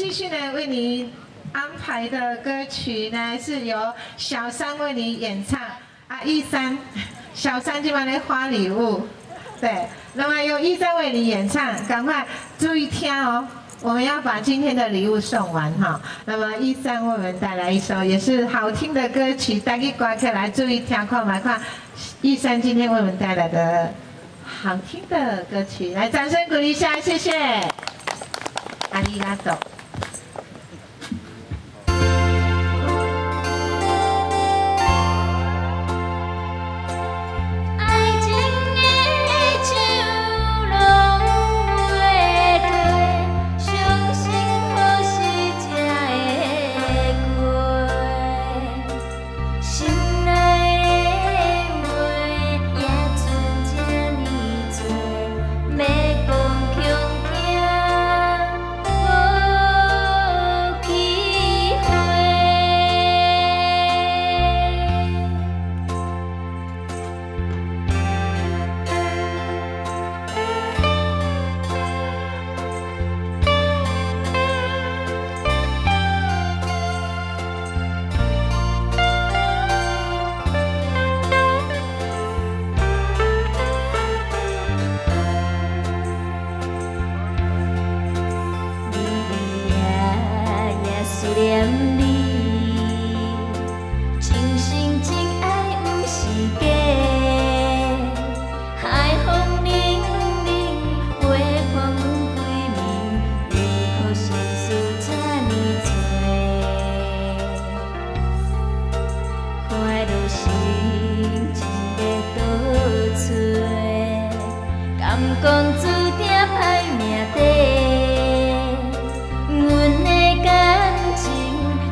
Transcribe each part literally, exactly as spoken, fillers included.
继续呢为你安排的歌曲呢是由小三为你演唱啊，一三，小三今晚来花礼物，对，那么由一三为你演唱，赶快注意听哦。 我们要把今天的礼物送完哈，那么一三为我们带来一首也是好听的歌曲，大家刮起来注意听看嘛看，一三今天为我们带来的好听的歌曲，来掌声鼓励一下，谢谢，阿里嘎多。 念你，真心真爱不是假，海风凛凛，月光归暝，为何心事这呢多？快乐心情要倒找，敢讲注定歹命底？阮的感情。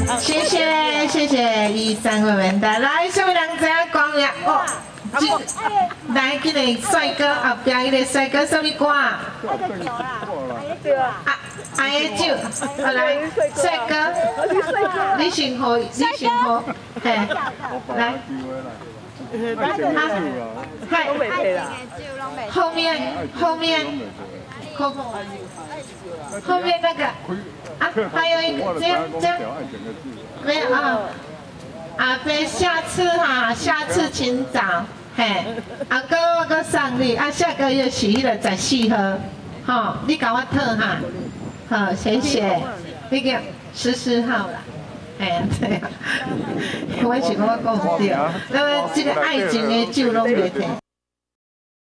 谢谢谢谢一三位文达，来，什么人知影讲呀？哦，这来，这个帅哥后边那个帅哥什么歌啊？啊，爱的酒，啊来，帅哥，你姓何？你姓何？嘿，来。嗨，后面后面后后面那个啊，还有一个这样这样，没有啊，阿伯下次哈，下次请早，嘿，阿哥我搁送你，啊下个月是迄个十四号，吼，你甲我讨哈，好，谢谢，那个十四号啦。哎呀，对啊，我是我讲唔对，那么这个爱情的酒拢袂停。